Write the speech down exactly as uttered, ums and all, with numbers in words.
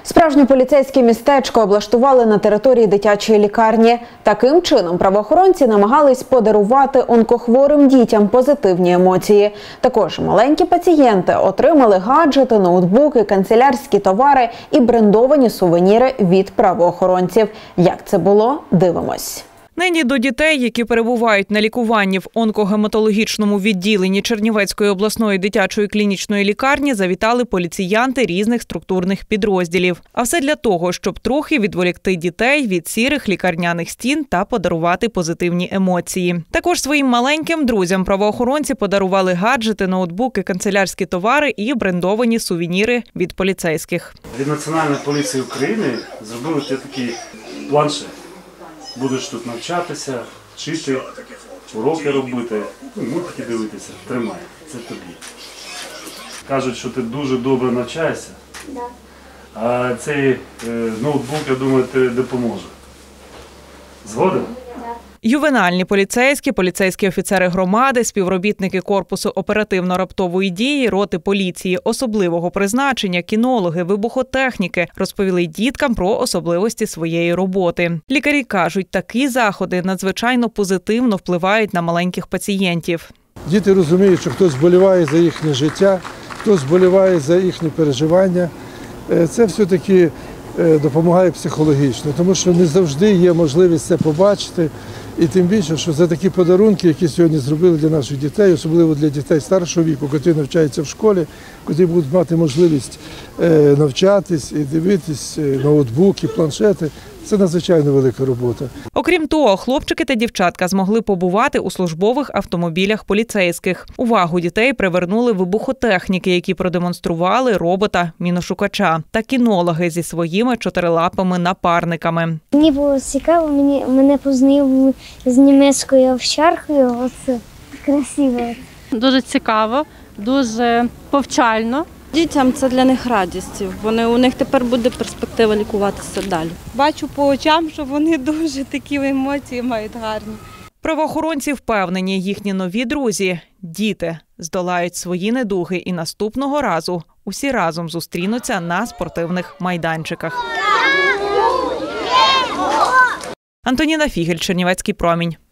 Справжнє поліцейське містечко облаштували на території дитячої лікарні. Таким чином правоохоронці намагались подарувати онкохворим дітям позитивні емоції. Також маленькі пацієнти отримали гаджети, ноутбуки, канцелярські товари і брендовані сувеніри від правоохоронців. Як це було? Дивимось. Нині до дітей, які перебувають на лікуванні в онкогематологічному відділенні Чернівецької обласної дитячої клінічної лікарні, завітали поліціянти різних структурних підрозділів. А все для того, щоб трохи відволікти дітей від сірих лікарняних стін та подарувати позитивні емоції. Також своїм маленьким друзям правоохоронці подарували гаджети, ноутбуки, канцелярські товари і брендовані сувеніри від поліцейських. Від Національної поліції України зробили такий планшет. Будеш тут навчатися, вчити, уроки робити, мультики дивитися. Тримай, це тобі. Кажуть, що ти дуже добре навчаєшся, а цей ноутбук, я думаю, ти допоможе. Згоден? Ювенальні поліцейські, поліцейські офіцери громади, співробітники корпусу оперативно-раптової дії, роти поліції особливого призначення, кінологи, вибухотехніки розповіли діткам про особливості своєї роботи. Лікарі кажуть, такі заходи надзвичайно позитивно впливають на маленьких пацієнтів. Діти розуміють, що хтось вболіває за їхнє життя, хтось вболіває за їхні переживання. Це все-таки допомагає психологічно, тому що не завжди є можливість це побачити. І тим більше, що за такі подарунки, які сьогодні зробили для наших дітей, особливо для дітей старшого віку, які навчаються в школі, які будуть мати можливість навчатись і дивитись ноутбуки, планшети, це надзвичайно велика робота. Окрім того, хлопчики та дівчатка змогли побувати у службових автомобілях поліцейських. Увагу дітей привернули вибухотехніки, які продемонстрували робота-міношукача, та кінологи зі своїми чотирилапими напарниками. Мені було цікаво, мені, мене познайомили з німецькою овчаркою, оце красиво. Дуже цікаво, дуже повчально. Дітям це для них радість, вони, у них тепер буде перспектива лікуватися далі. Бачу по очам, що вони дуже такі емоції мають гарні. Правоохоронці впевнені, їхні нові друзі – діти – здолають свої недуги і наступного разу усі разом зустрінуться на спортивних майданчиках. Антоніна Фігель, Чернівецький промінь.